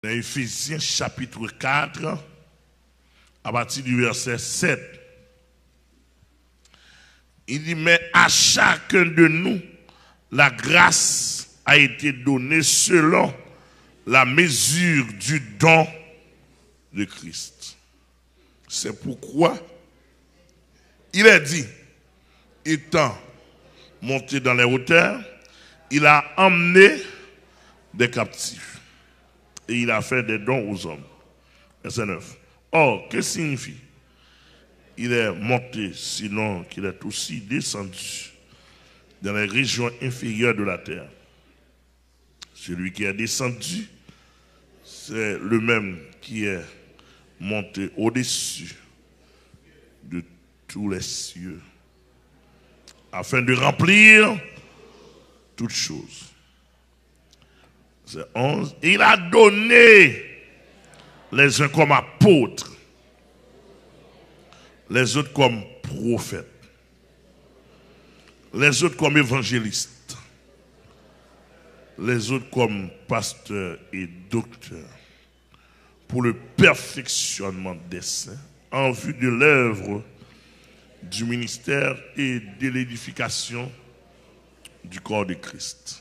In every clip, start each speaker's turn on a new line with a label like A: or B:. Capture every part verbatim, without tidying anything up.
A: Dans Éphésiens chapitre quatre, à partir du verset sept, il dit, mais à chacun de nous, la grâce a été donnée selon la mesure du don de Christ. C'est pourquoi il est dit, étant monté dans les hauteurs, il a emmené des captifs et il a fait des dons aux hommes. Verset neuf. Or, que signifie? Il est monté, sinon qu'il est aussi descendu dans les régions inférieures de la terre. Celui qui est descendu, c'est le même qui est monté au-dessus de tous les cieux, afin de remplir toutes choses. C'est onze. Il a donné les uns comme apôtres, les autres comme prophètes, les autres comme évangélistes, les autres comme pasteurs et docteurs, pour le perfectionnement des saints, en vue de l'œuvre du ministère et de l'édification du corps de Christ,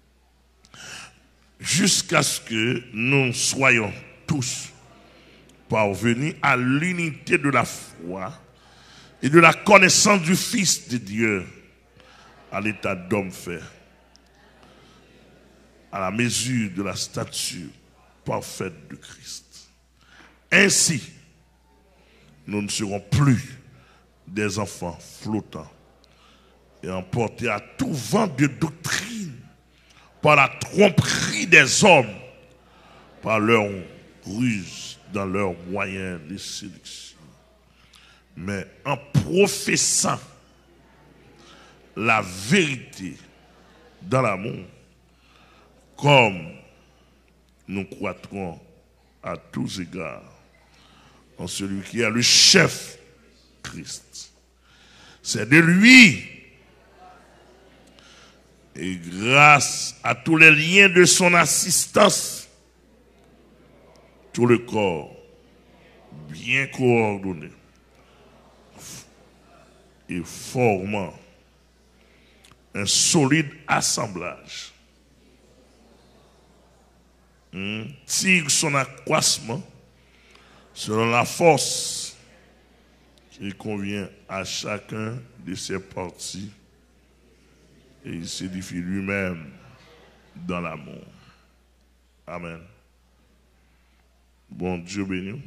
A: jusqu'à ce que nous soyons tous parvenus à l'unité de la foi et de la connaissance du Fils de Dieu, à l'état d'homme fait, à la mesure de la stature parfaite de Christ. Ainsi, nous ne serons plus des enfants flottants et emportés à tout vent de doctrine par la tromperie des hommes, par leur ruse dans leurs moyens de séduction, mais en professant la vérité dans l'amour, comme nous croîtrons à tous égards en celui qui est le chef, Christ. C'est de lui, et grâce à tous les liens de son assistance, tout le corps bien coordonné et formant un solide assemblage, hmm, tire son accroissement selon la force qui convient à chacun de ses parties, et il s'édifie lui-même dans l'amour. Amen. Bon Dieu béni.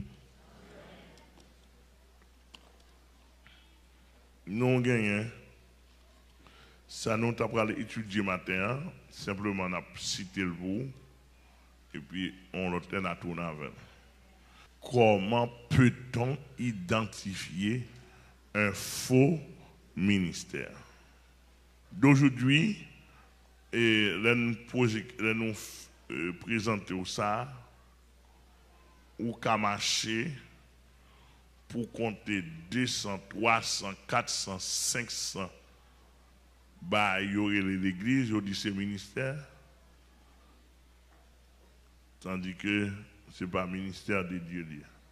A: Nous gagnons. Ça nous avons étudié matin, simplement on a cité le bout, et puis on l'obtient à tourner avec. Comment peut-on identifier un faux ministère? D'aujourd'hui, et là nous, là nous euh, présenter ça, ou qu'à marcher pour compter deux cents, trois cents, quatre cents, cinq cents, bah, il y aurait l'église, il y aurait ces ministères, tandis que ce n'est pas le ministère de Dieu.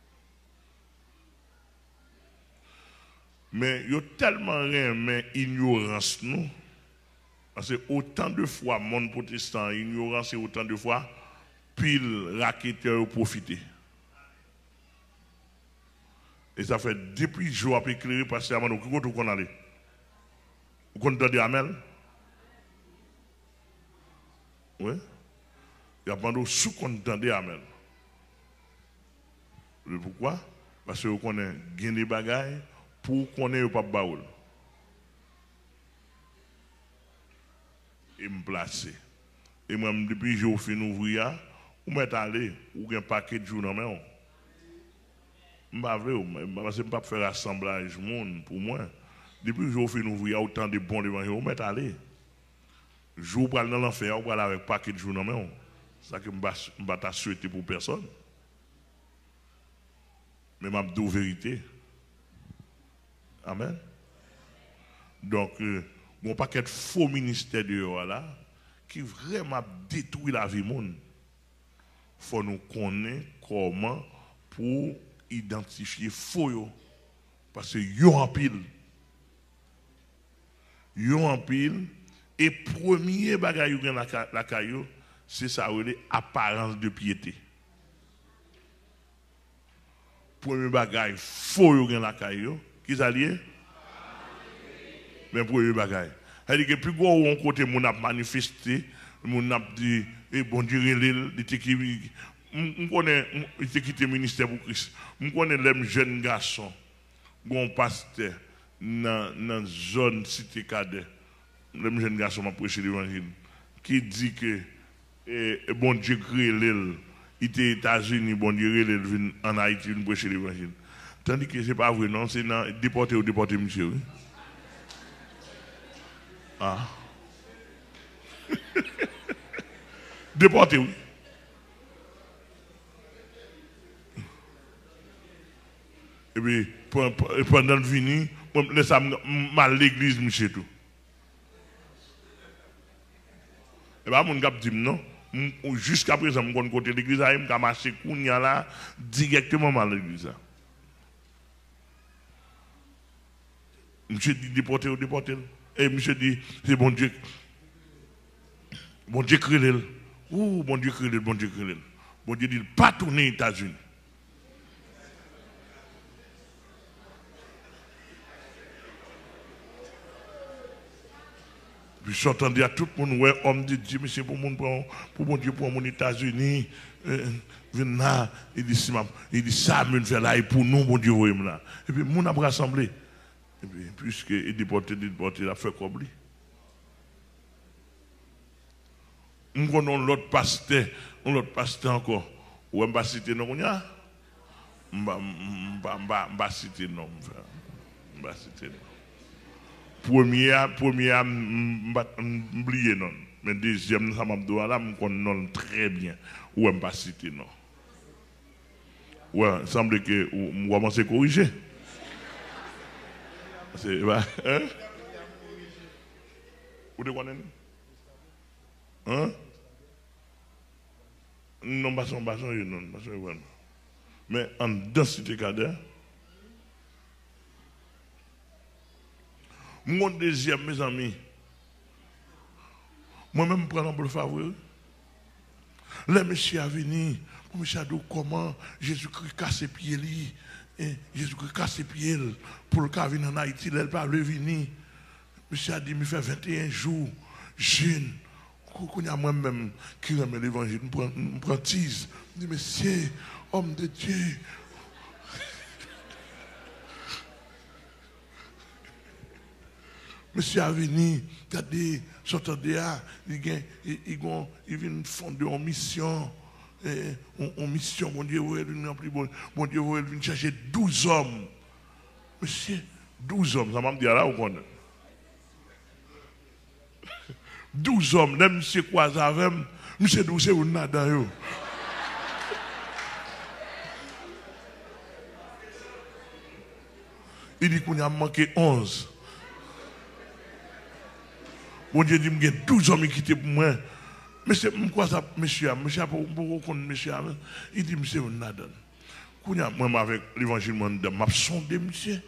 A: Mais il y a tellement rien, mais ignorance, nous. Parce que autant de fois, mon protestant, ignorance, et autant de fois, pile raquetteur profiter. Et ça fait depuis que je jour à éclairer, parce que nous où qu'on allait. Vous comptez Amel? Oui. Il y a pas de sous-content Amel. Pourquoi? Parce que vous connaissez des bagailles pour qu'on ait pas baoul. Et me placer. Et moi, depuis que j'ai fait ouvrir, vous m'êtes allé, ou un paquet de jours dans ma main. Je ne vais pas faire assemblage pour moi. Depuis que j'ai fait ouvrir autant de bons devant vous m'êtes allé. Je vous parle dans l'enfer, vous parlez avec un paquet de jours dans ma main. C'est ça que je ne vais pas souhaiter pour personne. Mais je dis la vérité. Amen. Donc, euh, mon paquet de faux ministères de là, qui vraiment détruit la vie monde. faut nous connaître comment pour identifier faux. Parce que yo en pile. Yo en pile. Et premier bagage dans la, la caillou, c'est ça, l'apparence de piété. Premier bagage faux dans la caillou, qui s'allie? Mais premier bagage. C'est-à-dire que plus gros on côté mon a manifesté, mon a dit, et bon Dieu, il était qui, on connaît, il était quitté le ministère pour Christ. On connaît les jeunes garçons, bon pasteur, dans la zone cité cadet. Le jeune garçon m'a prêché l'évangile, qui dit que eh, bon Dieu crée l'île, il était aux États-Unis, bon Dieu crée l'île en Haïti, il prêché l'évangile. Tandis que ce n'est pas vrai, non, c'est déporté ou déporté, monsieur. Oui? Ah. Déporté, oui. Et puis, pendant le vini, je laisse mal l'église, monsieur, tout. Et bien, mon gars dit non. Jusqu'à présent, je côté l'église, je vais marcher là directement à l'église. Monsieur dit déporter ou déporter. Et monsieur dit, c'est bon Dieu. Bon Dieu crée l'île. Ouh, bon Dieu crée l'île, bon Dieu crée l'île. Bon Dieu dit, pas tourner aux États-Unis. Puis j'entendais à tout le monde, ouais, homme de Dieu, mais c'est pour mon pour mon Dieu, pour mon États-Unis, euh, là, il dit, il dit ça, me fait là, et pour nous, mon Dieu, voyez là. Et puis, mon a rassemblé. Et puis, puisque il déporté, il déporté, il a fait comme lui. On connaît l'autre pasteur, l'autre pasteur encore. Ou on va citer non, on y a? On va citer non, on va citer non. Première, première, m'oublier non. Mais deuxième, ça m'a dit, là, je connais très bien. Ou on va citer non. Ouais, il semble que on va commencer à corriger. C'est bah, hein? Vous te connaissez? Hein? Non, pas son, pas son, non, pas son, vraiment. Mais en densité cadre, mon deuxième, mes amis, moi-même, je prends pour le favori. Le monsieur a venu, le monsieur a dit comment Jésus-Christ casse ses pieds. Jésus-Christ casse ses pieds pour le cas venir en Haïti, il pas le venir. Monsieur a dit, il fait vingt et un jours, jeune. Quand il y a moi-même qui remet l'évangile, je prends tise. Je dis, monsieur, homme de Dieu. Monsieur a venu, regardez, sortant de là, il vient fonder en mission. En mission, mon Dieu, mon Dieu, il vient chercher douze hommes. Monsieur, douze hommes, ça m'a dit là, vous connaissez. douze hommes, là, monsieur croise avec, monsieur douze, c'est un nada. Il dit qu'on a manqué onze. Mon Dieu dit, il y a douze hommes qui étaient pour moi. Monsieur, quoi ça, monsieur, monsieur, pour monsieur, il dit, monsieur, on a donné. Quand moi, avec l'évangile, je m'a sondé, monsieur.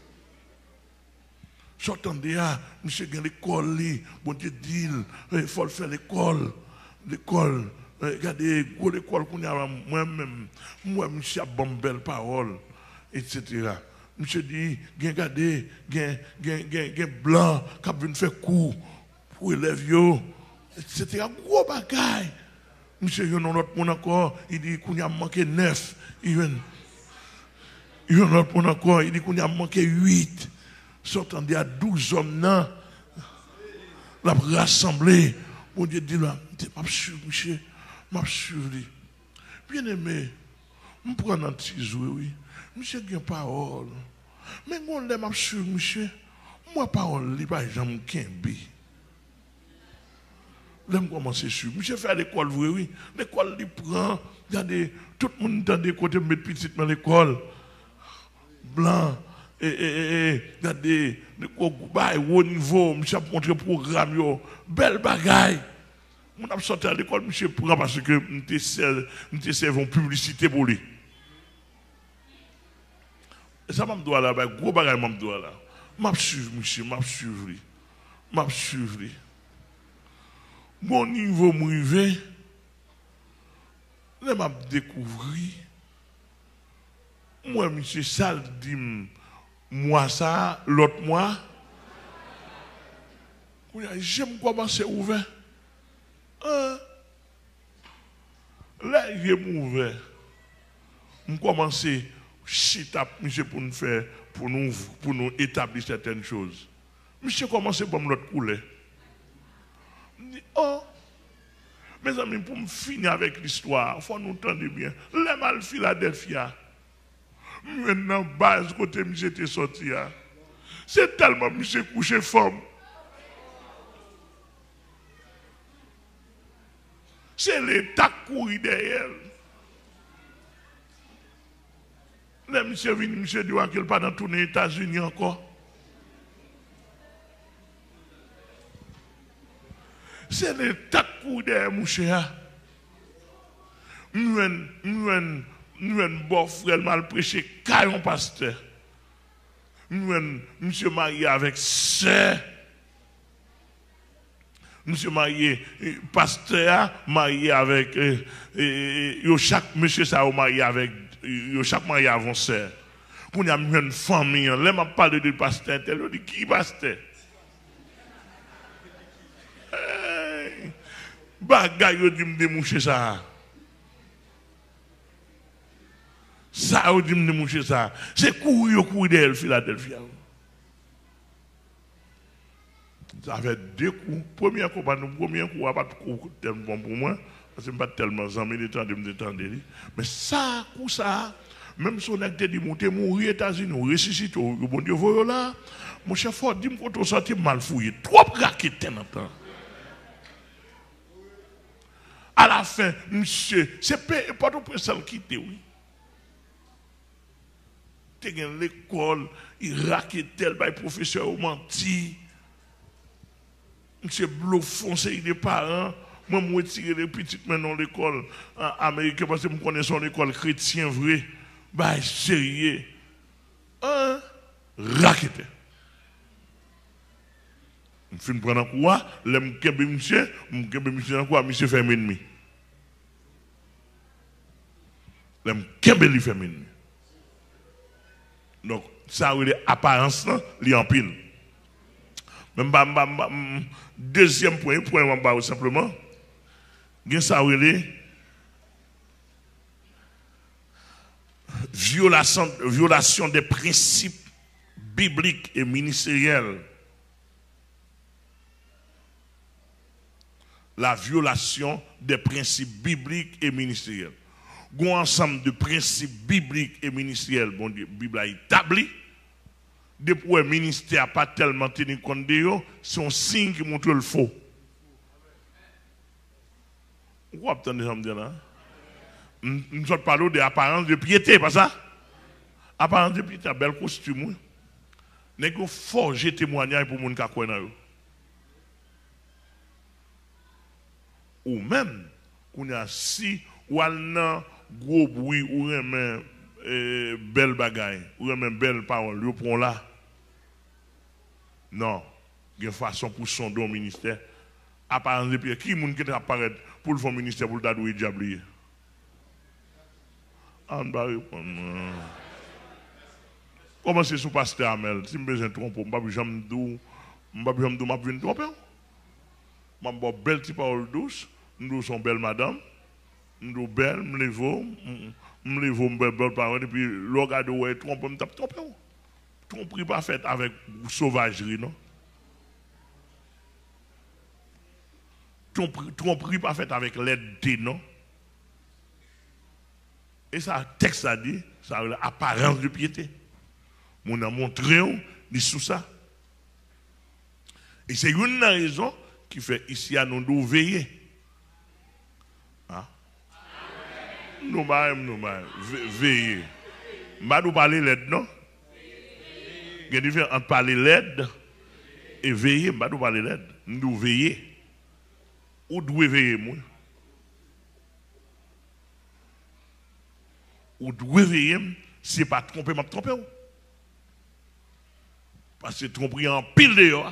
A: Sortant de là, monsieur, il y a l'école, bon Dieu dit, il faut faire l'école, l'école. Regardez, l'école qu'on a moi-même, moi, monsieur, a bon belle parole, et cetera. Monsieur dit, regardez, il y a blanc qui vient faire cours. Pour élèves, c'était un gros bagaille. Monsieur, il y a un autre monde encore, il dit qu'il y a manqué neuf. Il y a un autre monde encore, il dit qu'il y a manqué huit. Sortant de douze hommes, là, la rassemblée. Mon Dieu dit là, monsieur, monsieur, monsieur. Bien aimé, je prends un petit jouet, oui. Monsieur, il y a parole. Mais on l'aime, monsieur, monsieur. Moi, parole, il n'y a pas jamais qu'un bi. Là, je commence à suivre. Monsieur fait l'école, oui. L'école, il prend. Regardez, tout le monde dans des côtés, mettre petit dans l'école. Blanc. Et, et, et, regardez, au niveau, monsieur a montré le programme. Belle bagaille. On a sorti à l'école, monsieur prend parce que nous servons en publicité pour lui. Et ça m'a dit là, gros bagage m'a dit là. M'a suivre monsieur, m'a suivre lui. M'a suivre lui. Bon niveau m'rivé. Là m'a découvert. Moi monsieur Sal dit moi ça, l'autre moi. J'aime commencer à ouvrir. Hein? Là, j'ai ouvert. Je commence à chita pour nous faire, pour nous, pour nous établir certaines choses. Monsieur commence à me l'autre couler. Je dis, oh, mes amis, pour me finir avec l'histoire, il faut nous entendre bien. Les mal Philadelphia. Maintenant, base côté monsieur était sorti. C'est tellement monsieur couché femme. C'est l'État qui derrière. Le monsieur vient, monsieur dit qu'il n'est pas dans tous les États-Unis encore. C'est l'État qui derrière, mon cher. Nous avons un bon frère mal prêché, caillon pasteur. Nous avons monsieur marié avec sœur. Monsieur marié, pasteur marié avec, euh, euh, chaque monsieur ça marié avec, euh, chaque marié avant sœur. Pour y a une famille, là m'a parlé de pasteur, tel dit qui pasteur? Hey, bagay yo dit me démoucher ça. Ça yo dit me démoucher ça. C'est courir yo courir de Philadelphia. Ça fait deux coups. Premier coup, premier coup, pas de coup tellement bon pour moi, parce que je ne suis pas tellement aimé de temps de me détendre. Mais ça, coup ça, même si on a dit monter, mourir aux États-Unis, ressusciter, bon Dieu, voilà là, mon chef fort dit qu'on sorti mal fouillé, trop raqueté dans le temps. À la fin, monsieur, c'est pas tout personne qui était, oui. Tu as l'école, il raquette tel, le professeur au menti. Monsieur bluffon, c'est des parents. Moi, je retire les petites maintenant l'école américaine parce que je connais son école chrétienne vrai. Bah, sérieux. Hein? Raquette. Je finis prendre un coup, je me kembe monsieur, je me kembe monsieur dans quoi, monsieur fait un ennemi. Je me kembe lui fait un ennemi. Donc, ça a une apparence, il y a en pile. Deuxième point, point simplement, ça violation, violation des principes bibliques et ministériels. La violation des principes bibliques et ministériels. Un ensemble de principes bibliques et ministériels, bon Dieu, la Bible a établi. Depuis le ministère n'a pas tellement tenu compte de eux, c'est un signe qui montre le faux. Vous attendez ça me dire là? Nous sommes parlé de l'apparence de piété, pas ça? Apparence de piété, bel costume. N'est que forger témoignage pour les gens qui connaissent. Ou même, qu'on a si, ou un gros bruit, ou un Euh, belle bagaille, ou même belle parole, le prend là. Non, il y a une façon pour son don au ministère. Apparence de pied, qui est-ce qui apparaît pour le fond ministère pour le dadouer diablier? On va répondre. Comment c'est sous pasteur Amel? Si je me besoin de tromper, je ne vais pas jamais dire, je ne vais pas jamais dire, je vais tromper. Je vais dire belle petite parole douce, nous sommes belles madame, nous belles, nous levons. Je me lève, belle parole, et puis le regarde où est trompé, je me tape trompé. Tromperie pas faite avec sauvagerie, non? Tromperie pas faite avec l'aide, non? Et ça, le texte a dit, ça a l'apparence de piété. On a montré, dit sous ça. Et c'est une raison qui fait ici à nous nous veiller. Hein? Nous mêmes, nous mêmes, veiller. Je ne vais pas parler l'aide, non? Il y a une différence entre parler l'aide et veiller. Je ne vais pas parler l'aide. Nous veiller. Ou devez veiller, moi. Ou devez veiller, si pas tromper, m'a trompé. Parce que tromper en pile dehors.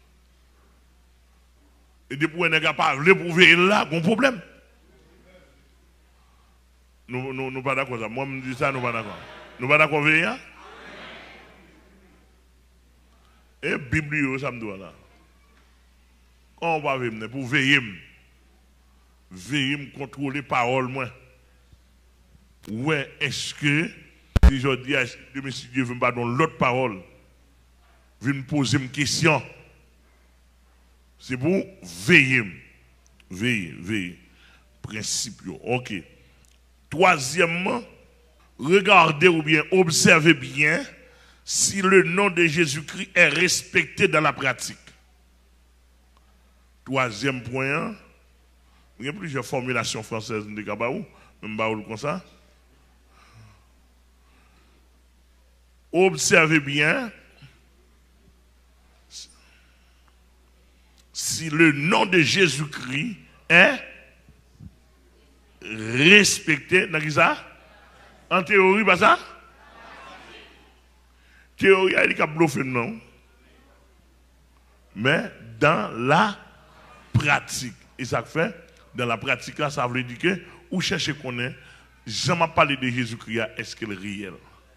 A: Et depuis qu'on n'a pas pour veiller là, bon problème. Nous ne sommes pas d'accord. Moi, je me dis ça, nous ne sommes pas d'accord. Nous ne sommes pas d'accord veiller. Et la Bible, ça me doit là. Quand on va venir pour veiller, veiller, contrôler la parole, moi. Ouais, est-ce que, si je dis à si Dieu veut me donner l'autre parole, veut me poser une question, c'est pour veiller. Veiller, veiller. Principe, ok. Troisièmement, regardez ou bien observez bien si le nom de Jésus-Christ est respecté dans la pratique. Troisième point, il y a plusieurs formulations françaises de Kabaou, même baoul comme ça. Observez bien si le nom de Jésus-Christ est respecté. Dans ça? En théorie, pas ça? Théorie, il y a bluffé, non? Mais dans la pratique, et ça fait, dans la pratique, là, ça veut dire que, ou chercher qu'on est, jamais parlé de Jésus-Christ, est-ce qu'il est réel?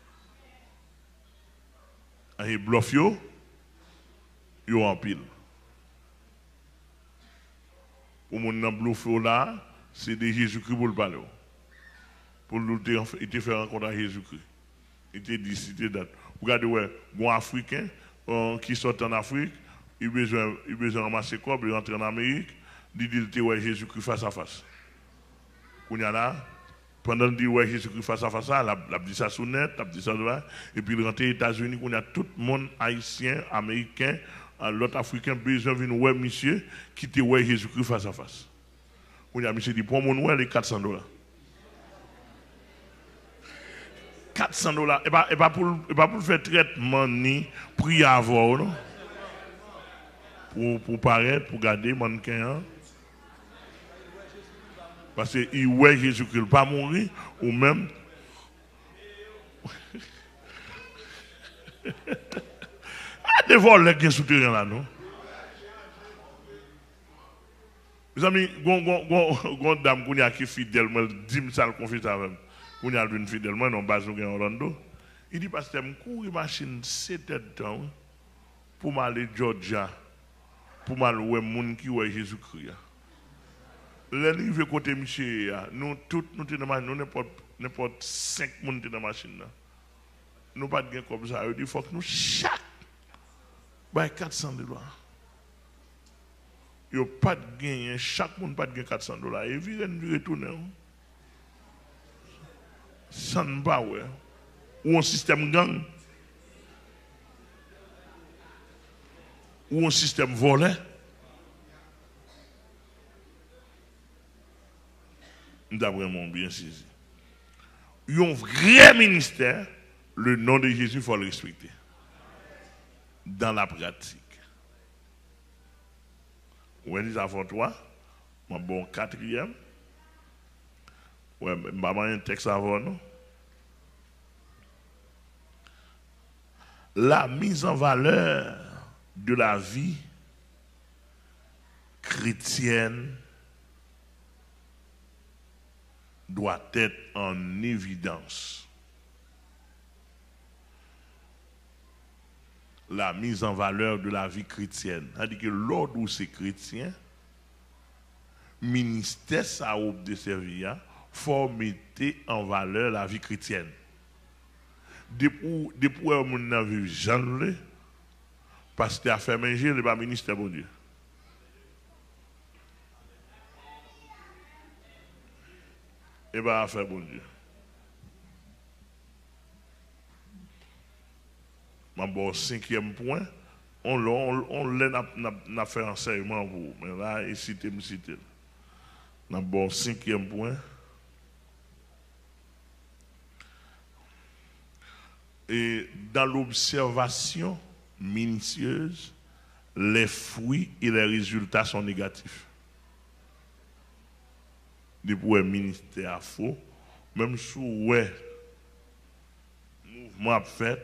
A: Et bluff yo, yo en pile. Pour mon nan bluff là, c'est de Jésus-Christ pour le parler. Pour nous te faire rencontrer à Jésus-Christ. Il te dit, si te date. Regardez, ouais, bon Africain euh, qui sort en Afrique, il a besoin, il besoin de ramasser quoi, il rentre en Amérique, il dit, ouais, Jésus-Christ face à face. Qu'on y a là, pendant qu'il dit, ouais, Jésus-Christ face à face, il a dit ça sous net, il a dit ça là, et puis il rentre aux États-Unis, qu'on a tout le monde haïtien, américain, l'autre africain, besoin de venir, ouais, monsieur, qui te ouais, Jésus-Christ face à face. Qu'on y a, monsieur dit, pour mon ouais, les quatre cents dollars. quatre cents dollars, et pas, et pas pour, et pas pour faire traitement ni prier avoir, non? Pour, pour paraître, pour garder mannequin. Parce que il ouais Jésus-Christ pas mourir, ou même. Ah, des vols qui sont souterrains là, non? Mes amis, gon dame qui est fidèle, moi, dix mille salles confites avec moi. Qu'on a une fidèlement dans base de Orlando. Il dit parce que je cours machine sept heures de temps pour m'aller Georgia pour m'aller voir moun qui ouais Jésus-Christ. Là il veut côté monsieur nous tous nous dans machine nous n'importe n'importe cinq moun dans machine là. Nous pas de gain comme ça, il dit faut que nous chaque bah quatre cents dollars. Yo pas de gain, chaque moun pas de gain quatre cents dollars et vient nous retourner. Ça ne va pas, ou un système gang, ou un système volé. Nous avons vraiment bien saisi. Il y a un vrai ministère, le nom de Jésus, il faut le respecter. Dans la pratique. Vous voyez, avant toi, mon bon quatrième. Ouais, maman, un texte avant, non? La mise en valeur de la vie chrétienne doit être en évidence. La mise en valeur de la vie chrétienne. C'est-à-dire que l'ordre où c'est chrétien, ministère ça ouvre de servir, faut mettre en valeur la vie chrétienne. Depuis depuis on a vu Jean le pasteur a fait manger le pas ministère bon Dieu. Et ben a fait bon Dieu. Mon bon cinquième point, on on on l'a n'a fait enseignement pour mais là il cité me cité. Mon bon cinquième point. Et dans l'observation minutieuse, les fruits et les résultats sont négatifs. pour un ministère faux, même si ouais, mouvement fait,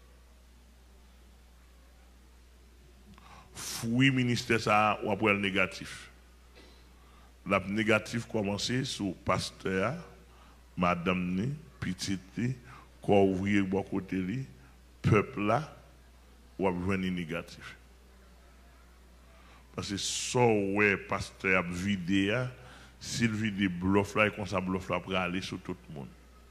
A: fruit ministère ça ou après le négatif. La négatif commencer sur pasteur, madame ni, petite ni, corps ouvrier bon côté li, peuple là, ou a besoin de négatif. Parce que ça ouais pasteur a vidé, s'il vide bluff là, et comme ça bluff là pour aller sur tout le monde.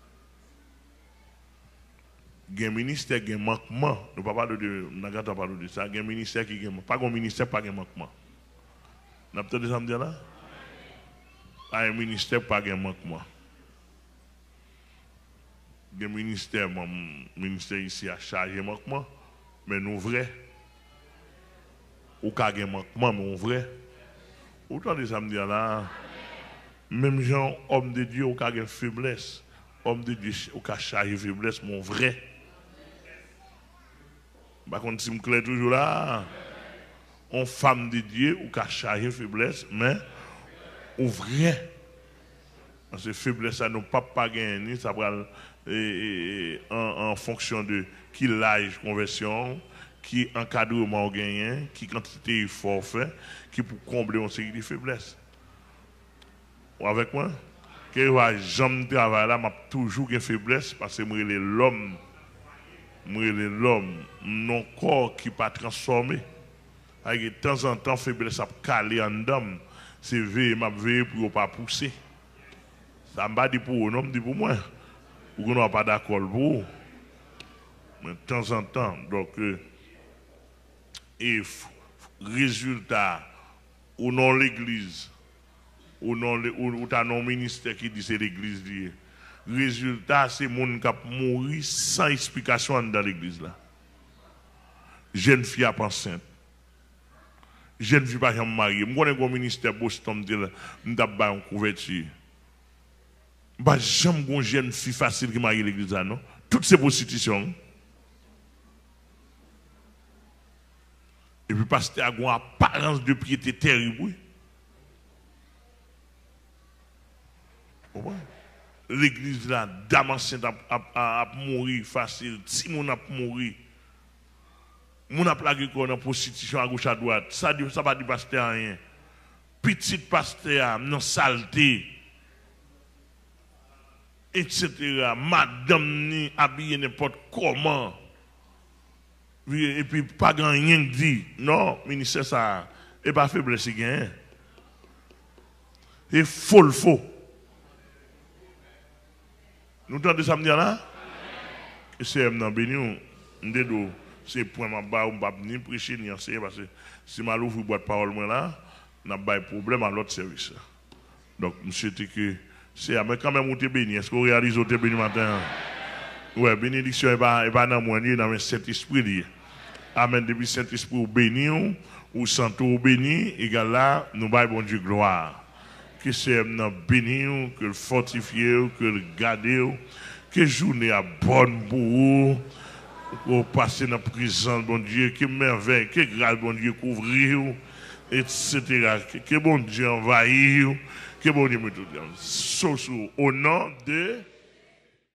A: Il y a un ministère qui a un manquement. Nous ne parlons pas de, de ça. Il y a un ministère qui a un pas un ministère, pas un manquement. Vous avez entendu ça me dire là? Pas un ministère, pas un manquement. Il y a un ministère, mon ministère ici a chargé manquement, mais nous vrai. Ou pas un manquement, mais nous vrai. Vous entendez ça me dire là? Même gens, homme de Dieu, ou pas une faiblesse. Homme de Dieu, ou pas chargé faiblesse, mon vrai. Par contre, si je me toujours là, on femme de Dieu ou qu'a chargé faiblesse, mais ou vrai. Parce que faiblesse, ça nous pas pas gagner, ça va en, en fonction de qui l'âge conversion, qui encadrement gagné, qui quantité effort fait, qui pour combler une série de faiblesses. Ou avec moi? Que j'aime travailler là, m'a toujours une faiblesse parce que moi l'homme. Moi, l'homme, non corps qui pas transformé. Avec de temps en temps, faiblesse a calé en dame. C'est veille, m'a veillé pour ne pas pousser. Ça ne m'a pas dit pour vous, non, dit pour moi. Vous n'avez pas d'accord pour vous. Mais de temps en temps, donc, euh, et résultat, ou non l'église, ou non ou, ou non ministère qui dit c'est l'église dit. Résultat, c'est mon qui a mouru sans explication dans l'église là. Jeune fille à enceinte. Jeune fille pas jamais mariée. Moi, je suis au ministère Boston, je suis en couverture. Je n'ai jamais une jeune fille facile qui marie l'église là, non? Toutes ces prostitutions. Et puis, parce qu'il y a une apparence de piété terrible. L'église là, dame enceinte a mouru facile, si mon a mouru, mon a plagué qu'on a prostitution à gauche à droite, ça ne va pas dire pasteur rien. Petit pasteur, non saleté, et cetera. Madame ni habillée n'importe comment. Et puis pas grand rien dit. Non, ministère ça, et pas faiblesse gain. Et faux le faux. Nous entendons ça me dire là? Et c'est un béni, c'est pour ma barre, on va ni prêcher ni enseigner parce que si je ouvre boîte parole là, on a pas de problème à l'autre service. Donc, monsieur, que c'est mais quand même on te béni. Est-ce qu'on réalise au te béni matin? Ouais, bénédiction est pas pas dans moi ni dans le Saint-Esprit. Amen. Depuis Saint-Esprit béni ou santo béni, égal là, nous baillons bon Dieu gloire. Que c'est un béni, que le fortifier, que le garder, que journée à bonne pour vous, pour passer dans la prison, bon Dieu, que merveille, que grâce, bon Dieu, couvrir, et cetera. Que bon Dieu envahir, que bon Dieu me tout dire. Au nom de